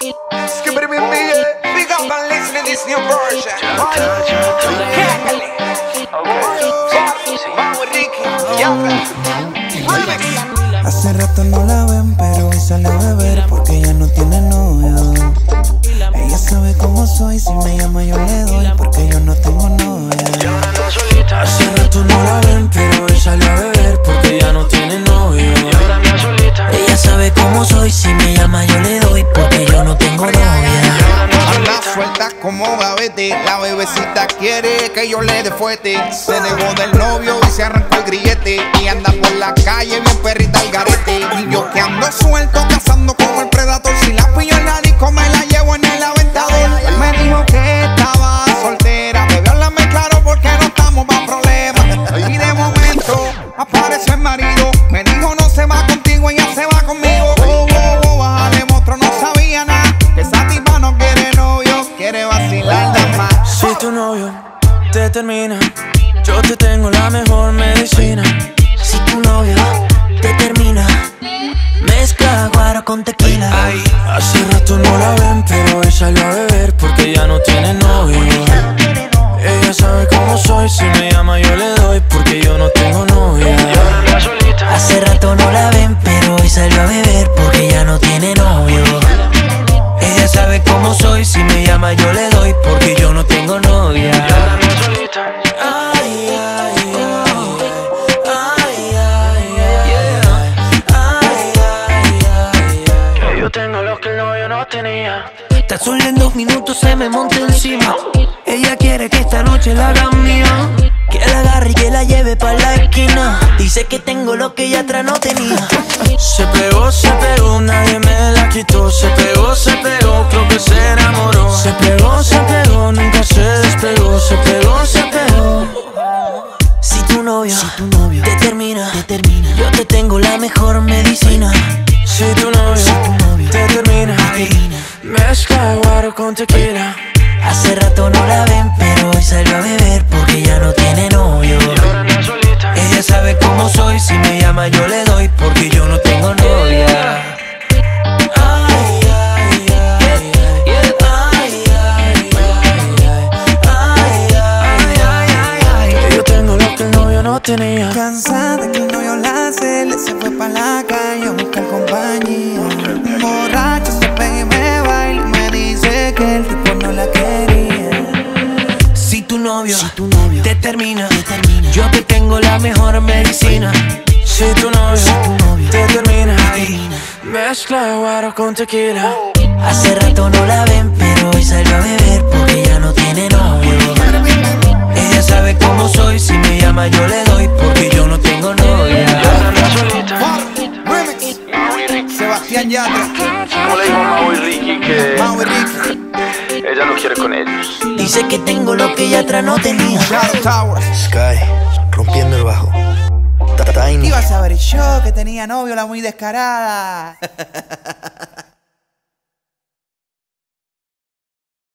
Skibidi big up and listen to this new version. Hace rato no la ven, pero hoy sale a beber porque ella no tiene novio. Ella sabe cómo soy, si me llama yo le doy porque yo no tengo novia. Hace rato no la ven, pero hoy sale a beber porque ella no tiene novio. Ella sabe cómo soy, si me llama yo le doy porque yo no tengo novia. Anda suelta como gavete, la bebecita quiere que yo le dé fuete. Se dejó del novio y se arrancó el grillete y anda por la calle bien perrita al garete. Y yo que ando suelto, cazando como el predator. Si la pillo en la disco me la llevo en el aventador. Él me dijo que estaba soltera, pero háblame claro porque no estamos pa' problemas. Y de momento apareció el marido, me dijo no se va contigo, ella se va conmigo. Bájale monstruo, no sabía nada, que esa tipa no quiere novio, quiere vacilar nada más. Si tu novio te termina, yo te tengo la mejor medicina. Si tu novio te termina, mezcla guaro con tequila. Hace rato no la ven, pero hoy salió a beber porque ya no tiene novio. Ella sabe cómo soy, si me llama yo le doy porque yo no tengo novia. Hace rato no la ven, pero hoy salió a beber porque ya no tiene novio. Ella sabe cómo soy, si me llama yo le doy porque yo no tengo novia. Ay, ay, que yo tengo lo que el novio no tenía. Tan solo en 2 minutos se me monta encima. Ella quiere que esta noche la haga mía, que la agarre y que la lleve pa' la esquina. Dice que tengo lo que ella atrás no tenía. Se pegó, nadie me la quitó. Se pegó, creo que se enamoró. Se pegó, nunca se despegó. Se pegó. Si tu novio te termina, yo te tengo la mejor medicina. Si tu novio te termina, mezcla guaro con tequila. Hace rato no la ven, pero hoy salió a beber porque ya no tiene novio. Ella sabe cómo soy, si me llama yo le doy porque yo no tengo novia. Ay, ay, ay, que yo tengo lo que el novio no tenía. Cansada que el novio la hace, se fue pa' la calle a buscar compañía. Borracho se pega y me baila y me dice que el tipo no la quería. Si tu novio te termina, yo te tengo la mejor medicina. Si tu novio te termina, mezcla guaro con tequila. Hace rato no la ven, pero hoy salió a beber porque ya no tiene novio. Ella sabe cómo soy, si me llama yo le doy porque yo no tengo novia. Sebastián Yatra. Como le dijo Mau y Ricky que Mau y Ricky. ella no quiere con ellos. Dice que tengo lo que ella atrás no tenía. Shadow Towers. Sky, rompiendo el bajo. Tiny. Ibas a ver el show que tenía novio, la muy descarada.